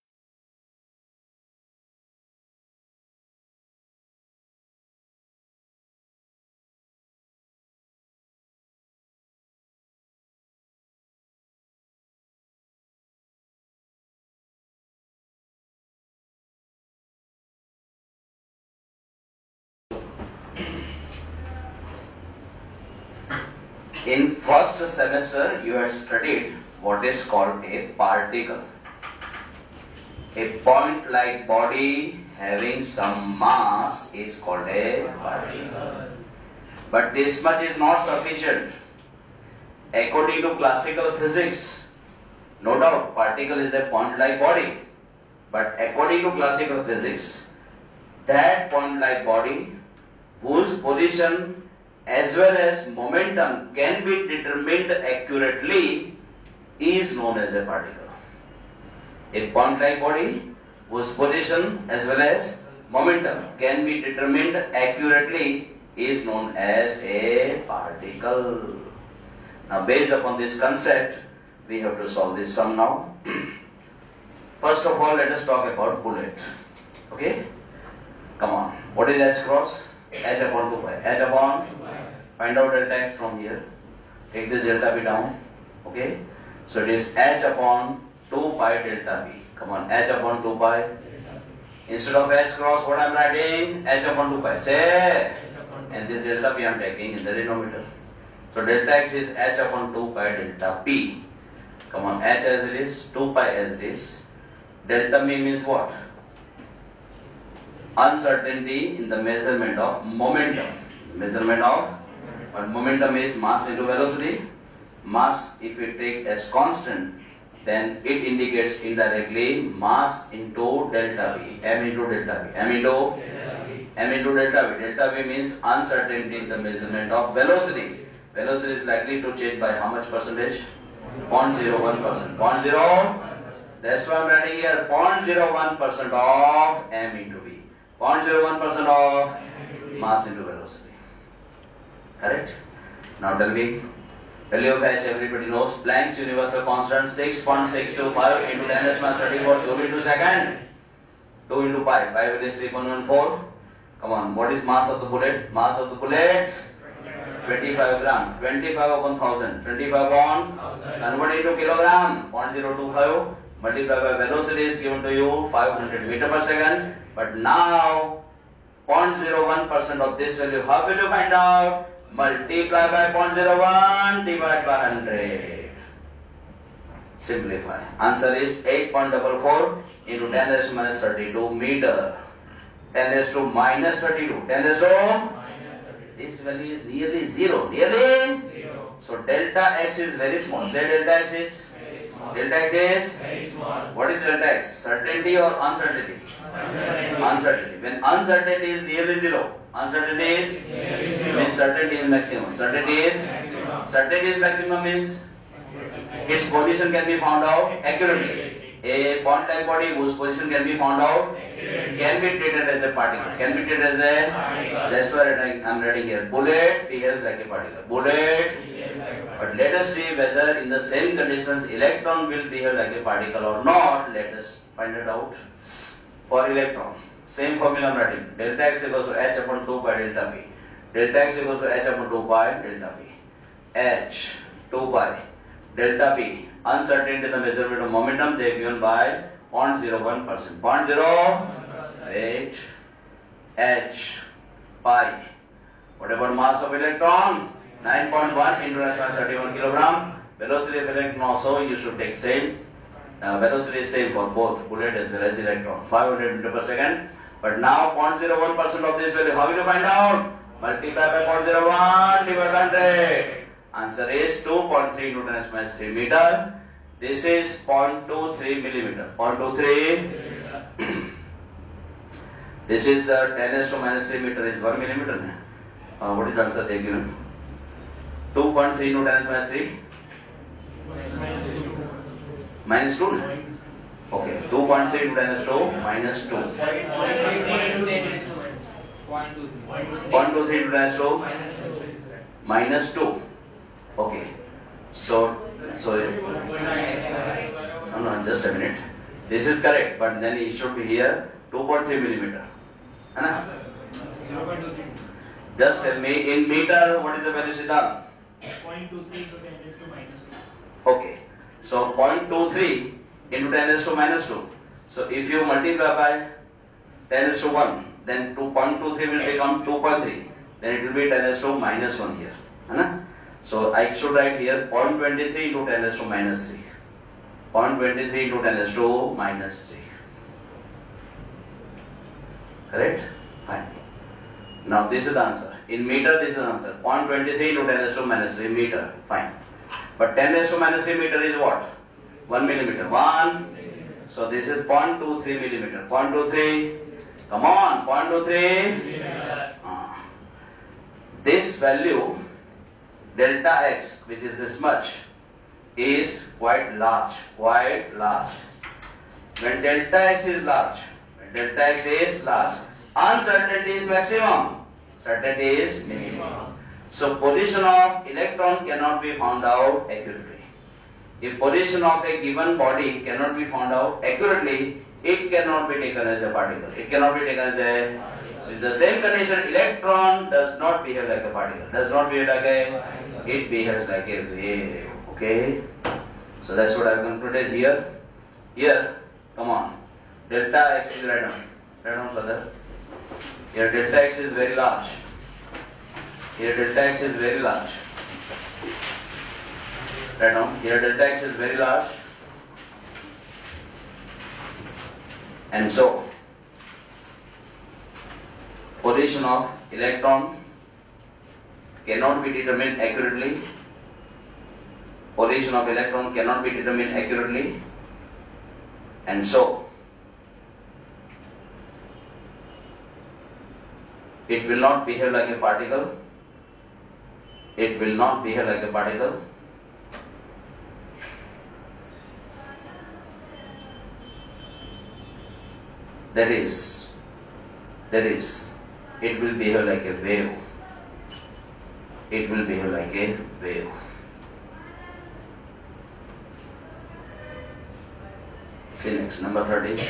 in first semester you had studied what is called a particle. A point-like body having some mass is called a particle. But this much is not sufficient. According to classical physics, no doubt particle is a point-like body. But according to classical physics, that point-like body whose position as well as momentum can be determined accurately is known as a particle. A point-like body whose position as well as momentum can be determined accurately is known as a particle. Now based upon this concept, we have to solve this sum now. First of all, let us talk about bullet. Okay? Come on. What is H cross? H upon 2 pi. H upon, find out delta x from here. Take this delta p down. Okay? So it is H upon 2 pi delta p. Come on, H upon 2 pi. Instead of H cross, what I am writing? H upon 2 pi. Say, and this delta p I am taking in the denominator. So delta x is H upon 2 pi delta p. Come on, H as it is, 2 pi as it is. Delta p means what? Uncertainty in the measurement of momentum. Measurement of, but momentum is mass into velocity. Mass, if we take as constant, then it indicates indirectly mass into delta v, m into delta v, m into delta v. Delta v means uncertainty in the measurement of velocity. Velocity is likely to change by how much percentage? 0.01%. 0.0. That's why I'm writing here 0.01% of m into v. 0.01% of mass into velocity. Correct? Now tell me, value of h everybody knows. Planck's universal constant 6.625 into 10 minus 34 joule into second. 2 into pi. Pi with is 3.14. Come on, what is mass of the bullet? Mass of the bullet 25 gram. 25 upon 1000. 25 upon convert into kilogram. 0.025 multiplied by velocity is given to you 500 meter per second. But now 0.01% of this value, how will you find out? Multiply by 0.01 divide by 100. Simplify. Answer is 8.44 into 10 raised to minus 32 meter. 10 raised to minus 32. 10 raised to this value is nearly 0. Nearly 0. So delta x is very small. Say delta x is very small. Delta x is very small. What is delta x? Certainty or uncertainty? Uncertainty. When uncertainty is nearly 0, uncertainty is means certainty is maximum. Certainty is maximum means its position can be found out accurately. A point-like body whose position can be found out can be treated as a particle. Can be treated as a particle. That's why I am writing here. Bullet behaves like a particle. Bullet. But let us see whether in the same conditions electron will behave like a particle or not. Let us find it out. For electron, same formula I'm writing. Delta x equals to h upon 2 pi delta p. Delta x equals to h upon 2 pi delta p. H 2 pi delta p. Uncertainty in the measurement of momentum they are given by 0.01%. 0.08 h pi. What about mass of electron? 9.1 into 10 minus 31 kilogram. Velocity of electron also you should take same. Velocity is same for both bullet as well as electron. 500 meter per second. But now 0.01% of this value. How will you find out? Multiply by 0.01 divided by 100. Answer is 2.3 into 10 minus 3 meter. This is 0.23 millimeter. 0.23. This is 10 raised to minus 3 meter is 1 millimeter. What is the answer they given? 2.3 into 10 minus 3? Minus 2. Okay. 2.3 into 10 to minus 2. 0.23 into 10 to minus 2. Okay. So no, just a minute. This is correct, but then it should be here 2.3 millimeter. Just tell me in meter what is the value, Siddharth?
0.23 into 10 raised to minus 2.
Okay. So 0.23 into 10 raised to minus 2. So if you multiply by 10 raised to 1, then 2.23 will become 2.3. Then it will be 10 raised to minus 1 here. So I should write here 0.23 into 10 raised to minus 3. 0.23 into 10 raised to minus 3. Correct? Fine. Now this is the answer. In meter this is the answer. 0.23 into 10 raised to minus 3 meter. Fine. But 10 raised to minus 3 meter is what? 1 millimeter. 1. So this is 0.23 millimeter. 0.23. Come on. 0.23. This value delta x, which is this much, is quite large. Quite large. When delta x is large, uncertainty is maximum. Certainty is minimum. So position of electron cannot be found out accurately. If position of a given body cannot be found out accurately, it cannot be taken as a particle. It cannot be taken as a... So in the same condition, electron does not behave like a particle. Does not behave like a... It behaves like a wave. Okay? So that's what I have concluded here. Here, come on. Delta x is write down. Write down further. Here delta x is very large. Here delta x is very large. Write down. Here delta x is very large. And so, position of electron cannot be determined accurately. Position of electron cannot be determined accurately. And so, it will not behave like a particle. It will not behave like a particle. That is, it will behave like a wave. It will behave like a wave. See next, number 13.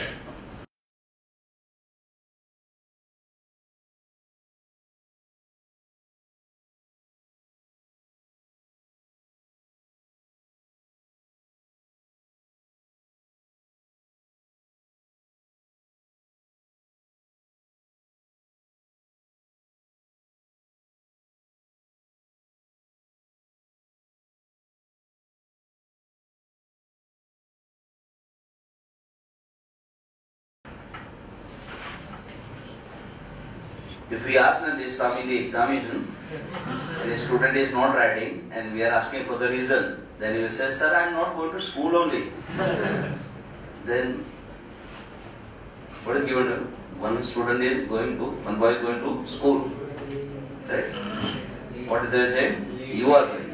If we ask this sum in the examination and the student is not writing and we are asking for the reason, then he will say, sir, I am not going to school only. Then what is given to him? One boy is going to school. Right? What did they say? You are going.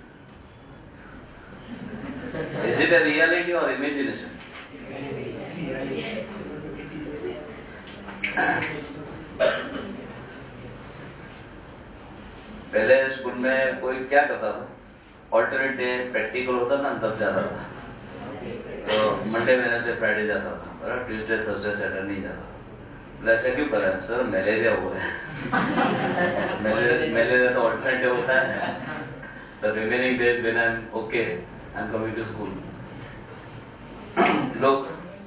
Is it a reality or imagination? पहले school में कोई क्या करता था, alternate day practical होता था तब जाता था, तो मंडे वेडनेसडे फ्राइडे जाता था, ट्यूसडे थर्सडे सैटरडे नहीं जाता था। ऐसा क्यों कर रहा है सर? मलेरिया हुआ है. मलेरिया तो अल्टरनेटिव होता है. The remaining days when I'm okay, I'm coming to school. Look,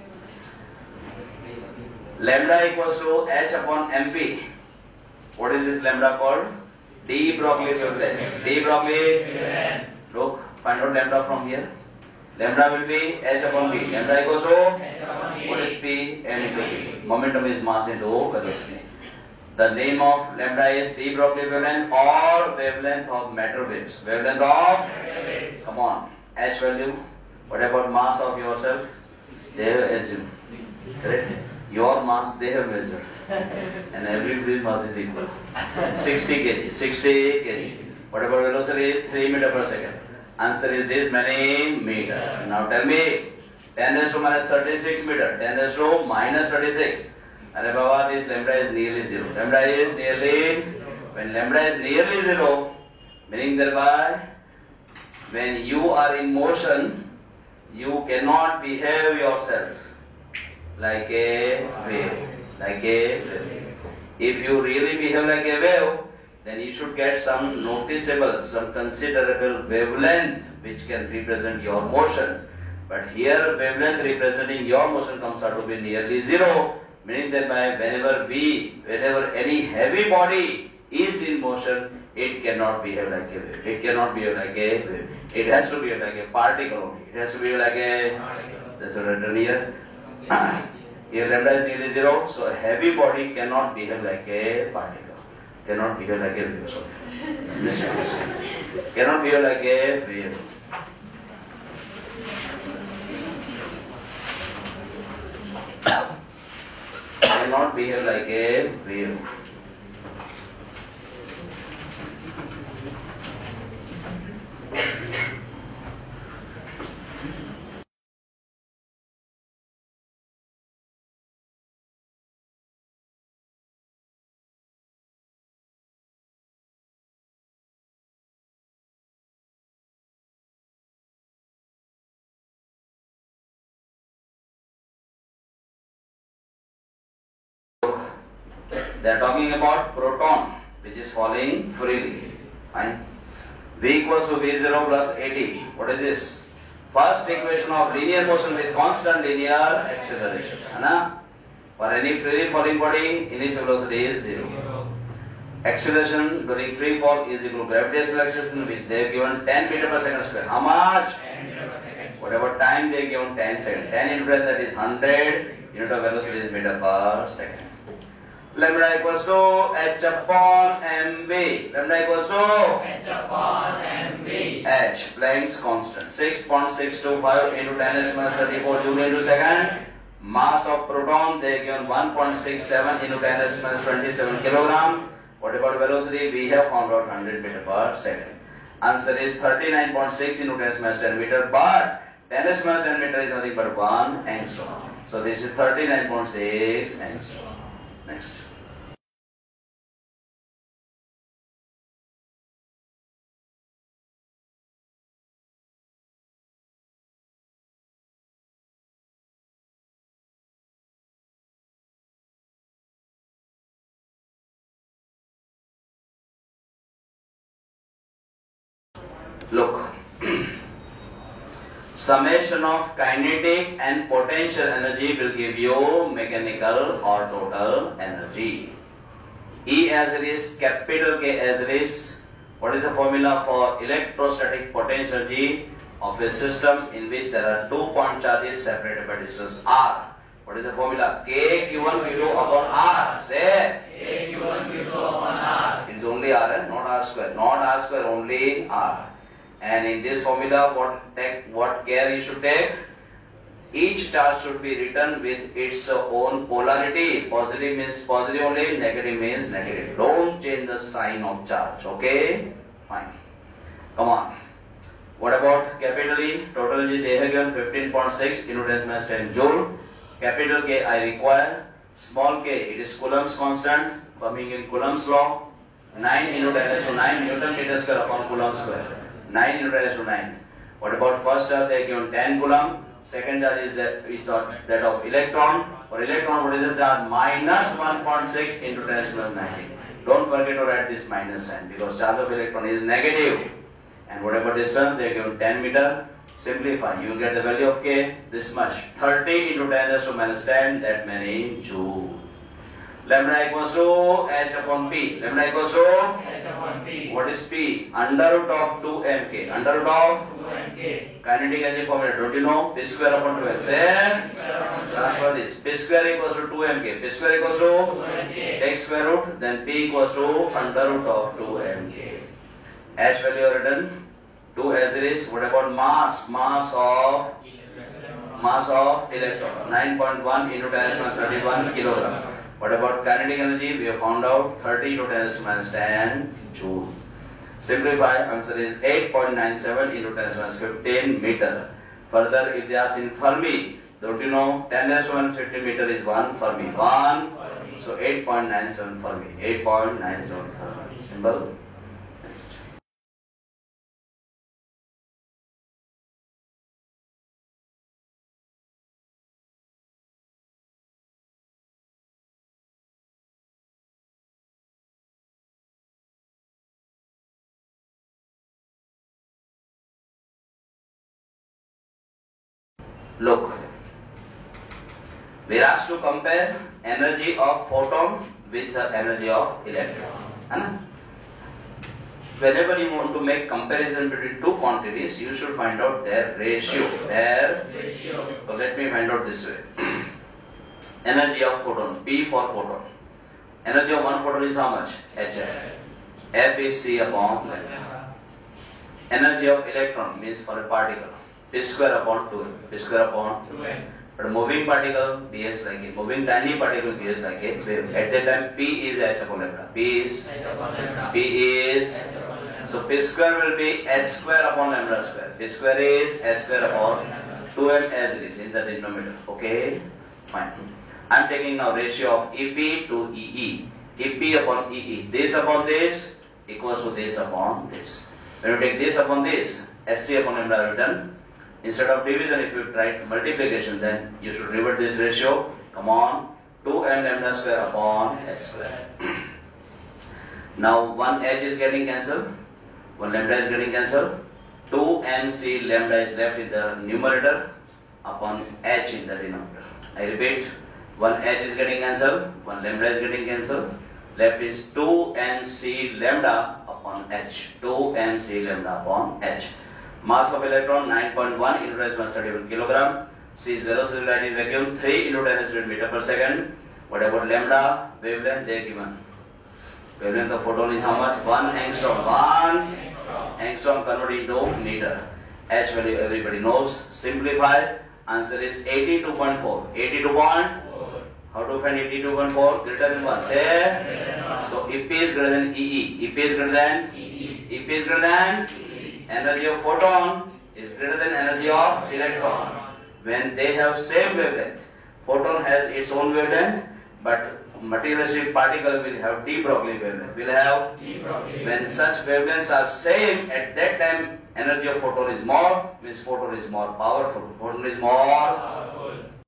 lambda equals to h upon mp. What is this lambda called? De Broglie wavelength. De Broglie wavelength. Look, find out lambda from here. Lambda will be h upon v. Lambda equals to what is p? M into v. Momentum is mass into velocity. The name of lambda is de Broglie wavelength or wavelength of matter waves. Wavelength of matter waves. Come on, h value. What about mass of yourself? They have assumed. Correct? Your mass they have measured. And everybody's mass is equal. 60 kg. 60 kg. What about velocity? 3 meter per second. Answer is this many meter. Now tell me, 10 raised to minus 36 meter. 10 raised to minus 36. And above this lambda is nearly 0. Lambda is nearly, when lambda is nearly 0, meaning thereby, when you are in motion, you cannot behave yourself like a wave. Like a wave. If you really behave like a wave, then you should get some noticeable, some considerable wavelength which can represent your motion. But here wavelength representing your motion comes out to be nearly 0. Meaning that whenever any heavy body is in motion, it cannot behave like a wave. It cannot behave like a wave. It has to behave like a particle only. It has to behave like a particle. That's what written here. Here lambda is nearly 0, so a heavy body cannot behave like a particle. Cannot behave like a wave. Sorry. Cannot behave like a wave. Cannot behave like a wave. They are talking about proton which is falling freely. Fine. V equals to V0 plus AT. What is this? First equation of linear motion with constant linear acceleration. For any freely falling body, initial velocity is 0. Acceleration during free fall is equal to gravitational acceleration, which they have given 10 meter per second square. How much? 10 meter per second. Whatever time they have given 10 seconds. 10 into 10, that is 100. Unit of velocity is meter per second. Lambda equals to h upon mv. Lambda equals to
h upon mv.
H, Planck's constant. 6.625 into 10 raised to minus 34 joule into second. Mass of proton, they given 1.67 into 10 raised to minus 27 kilogram. What about velocity? We have found out 100 meter per second. Answer is 39.6 into 10 raised to minus 10 meter, but 10 raised to minus 10 meter is nothing but 1 angstrom. So this is 39.6 angstrom. Next. Look, summation of kinetic and potential energy will give you mechanical or total energy. E as it is, capital K as it is. What is the formula for electrostatic potential energy of a system in which there are 2 point charges separated by distance r? What is the formula? K Q1 Q2 upon r. Say
K Q1 Q2 upon r.
It is only r, not r square. Not r square, only r. And in this formula, what care you should take? Each charge should be written with its own polarity. Positive means positive only, negative means negative. Don't change the sign of charge. Okay? Fine. Come on. What about capital E? Total energy they have given 15.6 into 10 minus 10 joule. Capital K I require. Small k, it is Coulomb's constant. Coming in Coulomb's law. 9 into 10 raised to 9 Newton meter square upon Coulomb square. 9 into 10 raised to 9. What about first charge? They are given 10 Coulomb. Second charge is that of electron. for electron, what is the charge? Minus 1.6 into 10 raised to minus 19. Don't forget to write this minus sign because charge of electron is negative. And whatever distance they give 10 meter, simplify. You will get the value of K this much. 30 into 10 raised to minus 10, that many joule. Lambda equals to H upon P. Lambda equals to
H upon P.
What is P? Under root of 2mk. Under root of
2mk.
kinetic energy formula. Don't you know? P square upon 12. Say transfer this. P square equals to 2mk. P square equals to
2mk.
Take square root. Then P equals to under root of 2mk. H value written 2 as it is. What about mass? Mass of electron. 9.1 into 10 raised to minus 31 kilogram. What about kinetic energy? We have found out 30 to 10 raised to minus 10 joule. Simplify, answer is 8.97 into 10 raised to minus 15 meter. Further, if they ask in Fermi, don't you know 10 raised to minus 15 meter is 1 Fermi. 1. So 8.97 Fermi. 8.97 Fermi. Simple. Next. Look, we are asked to compare energy of photon with the energy of electron. Whenever you want to make comparison between two quantities, you should find out their ratio. So let me find out this way. Energy of photon, P for photon. Energy of one photon is how much? HF. F is C upon lambda. Energy of electron means for a particle. P square upon 2m. P square upon 2m. But a moving particle behaves like a moving tiny particle behaves like a wave. At that time, P is H upon lambda. P is so P square will be H square upon lambda square. P square is H square upon 2m as it is in the denominator. Okay, fine. I am taking now ratio of EP to EE. EP upon EE. This upon this equals to this upon this. When you take this upon this, SC upon lambda written. Instead of division, if you write multiplication, then you should revert this ratio. Come on, 2m lambda square upon h square. Now one h is getting cancelled, one lambda is getting cancelled. 2mc lambda is left in the numerator upon h in the denominator. I repeat, one h is getting cancelled, one lambda is getting cancelled. Left is 2mc lambda upon h. 2mc lambda upon h. Mass of electron 9.1 into 10 minus 31 kilogram. C is velocity of light in vacuum 3 into 10 raised meter per second. What about lambda? Wavelength they are given. Wavelength of photon is how much? 1 angstrom. 1 angstrom converted into meter. H value everybody knows. Simplify. Answer is 82.4. 82.4. How to find 82.4? Greater than 1. Say. So EP is greater than EE. EP is greater than EP is greater than energy of photon is greater than energy of electron. When they have same wavelength, photon has its own wavelength, but materialistic particle will have de Broglie wavelength. Will have when such wavelengths are same, at that time energy of photon is more, means photon is more powerful. Photon is more powerful.